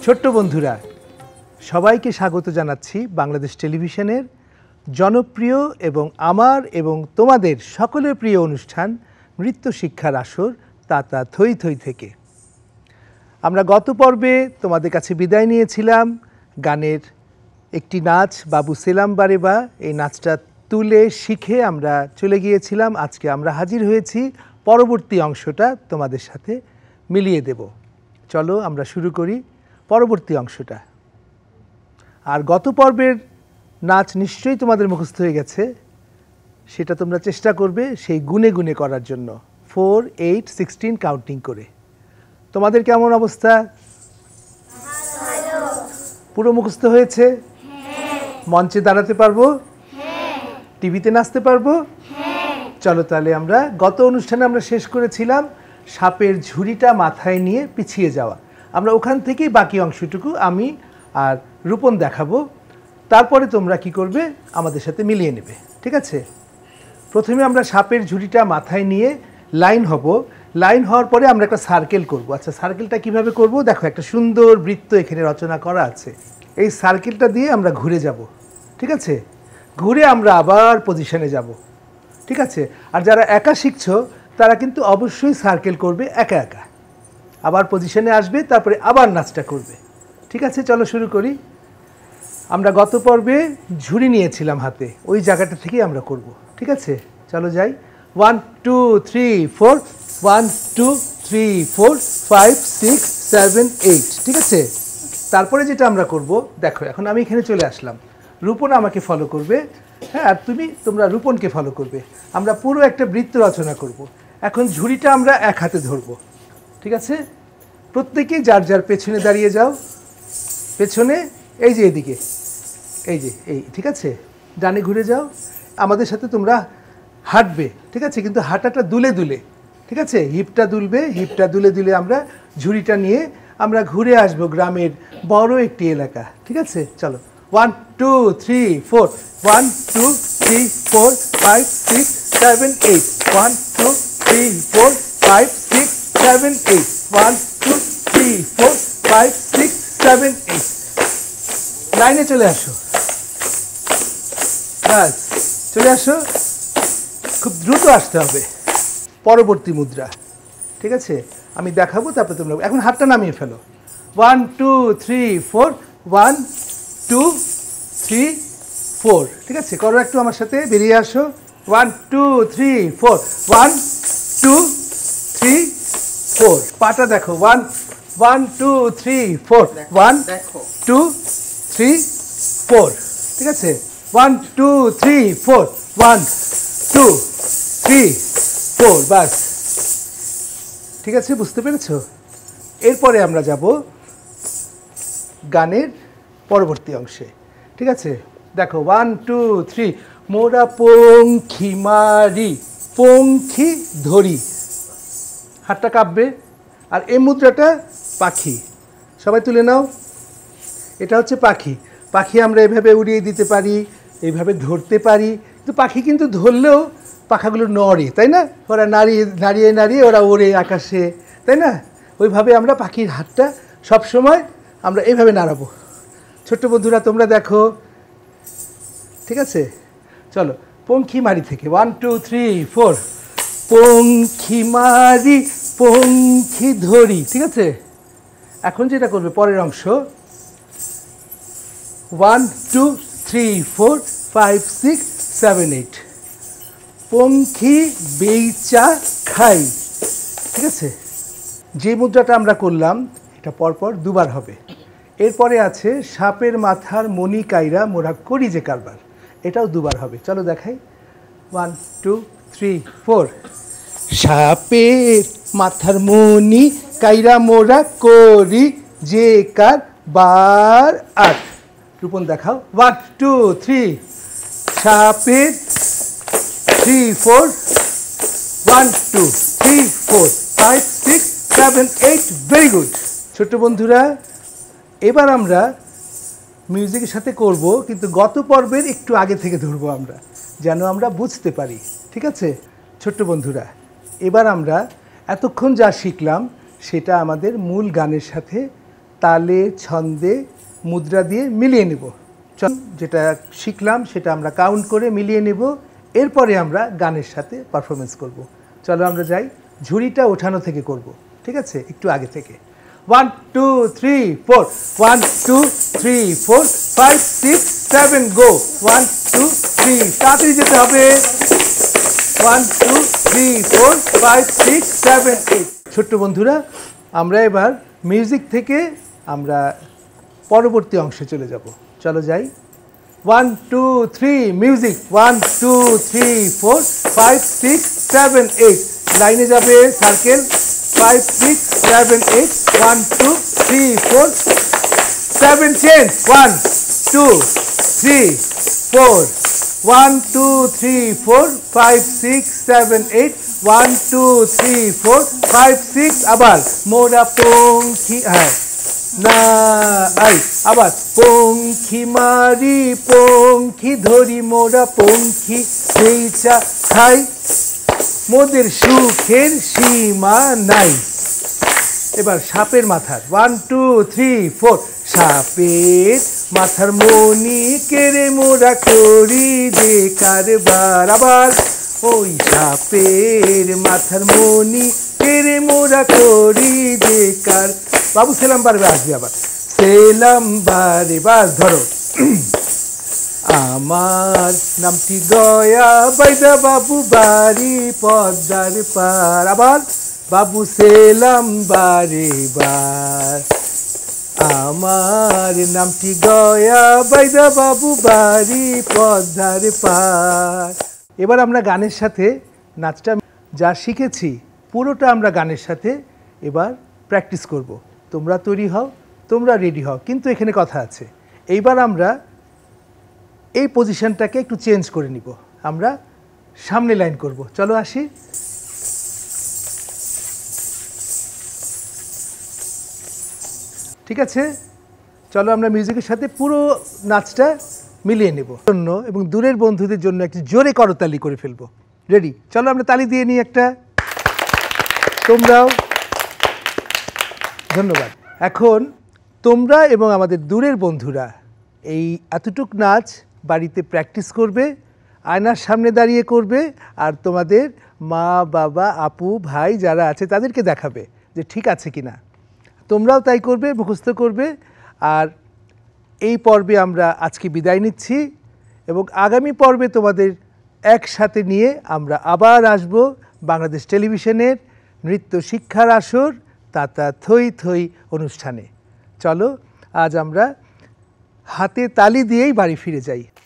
ছোট্ট বন্ধুরা, সবাইকে স্বাগত জানাচ্ছি বাংলাদেশ টেলিভিশনের জনপ্রিয় এবং আমার এবং তোমাদের সকলের প্রিয় অনুষ্ঠান নৃত্য শিক্ষার আসর তাতা থই থই থেকে। আমরা গত পর্বে তোমাদের কাছে বিদায় নিয়েছিলাম গানের একটি নাচ বাবু সেলাম বারেবা। এই নাচটা তুলে শিখে আমরা চলে গিয়েছিলাম। আজকে আমরা হাজির হয়েছি পরবর্তী অংশটা তোমাদের সাথে মিলিয়ে দেব। চলো আমরা শুরু করি পরবর্তী অংশটা। আর গত পর্বের নাচ নিশ্চয়ই তোমাদের মুখস্থ হয়ে গেছে, সেটা তোমরা চেষ্টা করবে সেই গুনে গুনে করার জন্য 4, 8, 16 কাউন্টিং করে। তোমাদের কেমন অবস্থা? পুরো মুখস্থ হয়েছে? মঞ্চে দাঁড়াতে পারবো? টিভিতে নাচতে পারবো? চলো তাহলে আমরা গত অনুষ্ঠানে আমরা শেষ করেছিলাম সাপের ঝুড়িটা মাথায় নিয়ে পিছিয়ে যাওয়া। আমরা ওখান থেকেই বাকি অংশটুকু আমি আর রূপন দেখাবো, তারপরে তোমরা কি করবে আমাদের সাথে মিলিয়ে নেবে, ঠিক আছে? প্রথমে আমরা সাপের ঝুড়িটা মাথায় নিয়ে লাইন হব। লাইন হওয়ার পরে আমরা একটা সার্কেল করব। আচ্ছা, সার্কেলটা কিভাবে করব? দেখো, একটা সুন্দর বৃত্ত এখানে রচনা করা আছে। এই সার্কেলটা দিয়ে আমরা ঘুরে যাব, ঠিক আছে? ঘুরে আমরা আবার পজিশনে যাব, ঠিক আছে? আর যারা একা শিখছো তারা কিন্তু অবশ্যই সার্কেল করবে একা একা, আবার পজিশনে আসবে, তারপরে আবার নাচটা করবে, ঠিক আছে? চলো শুরু করি। আমরা গত পর্বে ঝুড়ি নিয়েছিলাম হাতে, ওই জায়গাটা থেকেই আমরা করব, ঠিক আছে? চলো যাই। 1, 2, 3, 4, 1, 2, 3, 4, 5, 6, 7, 8, ঠিক আছে? তারপরে যেটা আমরা করব, দেখো এখন আমি এখানে চলে আসলাম, রূপন আমাকে ফলো করবে, হ্যাঁ, আর তোমরা রূপনকে ফলো করবে। আমরা পুরো একটা বৃত্ত রচনা করব। এখন ঝুড়িটা আমরা এক হাতে ধরব, ঠিক আছে? প্রত্যেকেই যার যার পেছনে দাঁড়িয়ে যাও। পেছনে এই যে এদিকে, এই যে এই, ঠিক আছে? ডানে ঘুরে যাও। আমাদের সাথে তোমরা হাঁটবে, ঠিক আছে? কিন্তু হাঁটাটা দুলে দুলে, ঠিক আছে? হিপটা দুলবে, হিপটা দুলে দুলে আমরা ঝুড়িটা নিয়ে আমরা ঘুরে আসবো গ্রামের বড় একটি এলাকা, ঠিক আছে? চলো 1, 2, 3, 4, 1, 2, 3, 4, 5, 6, 7, 8, 1, 2, 3, 4, 5, 6, 7, 8, 1, 2, 3, 4, 5, 6, 7, 8। লাইনে চলে আসো, বাস চলে আসো। খুব দ্রুত আসতে হবে। পরবর্তী মুদ্রা, ঠিক আছে? আমি দেখাবো, তারপরে তোমরা এখন হাতটা নামিয়ে ফেলো। 1, 2, 3, 4, 1, 2, 3, 4, ঠিক আছে? করো একটু আমার সাথে, বেরিয়ে আসো। 1, 2, 3, 4, 1, 2, 3, 4। পাটা দেখো, 1, 2, 3, 4, 1, 2, 3, 4, ঠিক আছে? 1, 2, 3, 4, 1, 2, 3, 4, বাস, ঠিক আছে? বুঝতে পেরেছো? এরপরে আমরা যাব গানের পরবর্তী অংশে, ঠিক আছে? দেখো 1, 2, 3, মোরা পঙ্খী মারি পঙ্খী ধরি, হাতটা কাঁপবে। আর এই মুদ্রাটা পাখি, সবাই তুলে নাও। এটা হচ্ছে পাখি। পাখি আমরা এভাবে উড়িয়ে দিতে পারি, এইভাবে ধরতে পারি, কিন্তু পাখি কিন্তু ধরলেও পাখাগুলো নড়ে, তাই না? ওরা নাড়িয়ে নাড়িয়ে নাড়িয়ে ওরা ওড়ে আকাশে, তাই না? ওইভাবে আমরা পাখির হাতটা সবসময় আমরা এইভাবে নাড়াবো। ছোট্ট বন্ধুরা তোমরা দেখো, ঠিক আছে? চলো পঙ্খী মারি থেকে 1, 2, 3, 4, পঙ্খী মারি পঙ্খী ধরি, ঠিক আছে? এখন যেটা করবে পরের অংশ 1, 2, 3, 4, 5, 6, 7, 8, পঙ্খী বেইচা খাই, ঠিক আছে? যে মুদ্রাটা আমরা করলাম এটা পরপর দুবার হবে। এরপরে আছে সাপের মাথার মণি কাইরা মোরা করি যে কারবার, এটাও দুবার হবে। চলো দেখাই। 1, 2, 3, 4, সাপের মাথার মণি কাইরা মোরা করি যে কারবার। 8, রূপন দেখাও। 1, 2, 3, সাপের 3, 4, 1, 2, 3, 4, 5, 6, 7, 8, ভেরি গুড। ছোট্ট বন্ধুরা, এবার আমরা মিউজিকের সাথে করব, কিন্তু গত পর্বের একটু আগে থেকে ধরবো আমরা, যেন আমরা বুঝতে পারি, ঠিক আছে? ছোট্ট বন্ধুরা, এবার আমরা এতক্ষণ যা শিখলাম সেটা আমাদের মূল গানের সাথে তালে ছন্দে মুদ্রা দিয়ে মিলিয়ে নেব। যেটা শিখলাম সেটা আমরা কাউন্ট করে মিলিয়ে নেব, এরপরে আমরা গানের সাথে পারফরমেন্স করব। চলো আমরা যাই, ঝুড়িটা ওঠানো থেকে করব, ঠিক আছে? একটু আগে থেকে 1 2 3 4 1 2 3 4 5 6 7 গো 1 2 3 তাড়াতাড়ি যেতে হবে 1 2 3 4 5 6 7 8। ছোট্ট বন্ধুরা, আমরা এবার মিউজিক থেকে আমরা পরবর্তী অংশে চলে যাব। চলো যাই, 1 2 3 মিউজিক 1 2 3 4 5 6 7 8। লাইনে যাবে সার্কেল 5 6 7 8 1 2 3 4 7 চেঞ্জ 1 2 3 4 1 2 3 4 5 6 7 8 1 2 3 4 5 6 আবার মোরা পঙ্খী না আই আবার পঙ্খী মারি পঙ্খী ধরি মোরা পঙ্খী সেইচা খাই মোদের সুখের সীমা নাই। এবার সাপের মাথার 1 2 3 4 সাপের মাথার মনি কেড়ে মোরা করি যে কারবার। আবার ওই সাপের মাথার মনি কেড়ে মোরা করি যে কার। বাবু সেলাম বারবে আসবে, আবার সেলাম বারে বাস ধরো। আমার নামটি দয়া বাইদা বাবু বাড়ি পদ্মার পার। আবার বাবু সেলাম বারে বার। আমার নামটি গয়া বাইদা বাবু বাড়ি পদ্মার পার। এবার আমরা গানের সাথে নাচটা যা শিখেছি পুরোটা আমরা গানের সাথে এবার প্র্যাকটিস করব। তোমরা তৈরি হও, তোমরা রেডি হও, কিন্তু এখানে কথা আছে। এইবার আমরা এই পজিশনটাকে একটু চেঞ্জ করে নিব, আমরা সামনে লাইন করব। চলো আসি, ঠিক আছে? চলো আমরা মিউজিকের সাথে পুরো নাচটা মিলিয়ে নেব জন্য, এবং দূরের বন্ধুদের জন্য একটু জোরে করতালি করে ফেলবো। রেডি? চলো আমরা তালি দিয়ে নিই একটা, তোমরাও। ধন্যবাদ। এখন তোমরা এবং আমাদের দূরের বন্ধুরা এই এতটুক নাচ বাড়িতে প্র্যাকটিস করবে, আয়নার সামনে দাঁড়িয়ে করবে, আর তোমাদের মা বাবা আপু ভাই যারা আছে তাদেরকে দেখাবে যে ঠিক আছে কি না। তোমরাও তাই করবে, মুখস্থ করবে। আর এই পর্বে আমরা আজকে বিদায় নিচ্ছি, এবং আগামী পর্বে তোমাদের একসাথে নিয়ে আমরা আবার আসব বাংলাদেশ টেলিভিশনের নৃত্য শিক্ষার আসর তাতা থই থই অনুষ্ঠানে। চলো আজ আমরা হাতে তালি দিয়েই বাড়ি ফিরে যাই।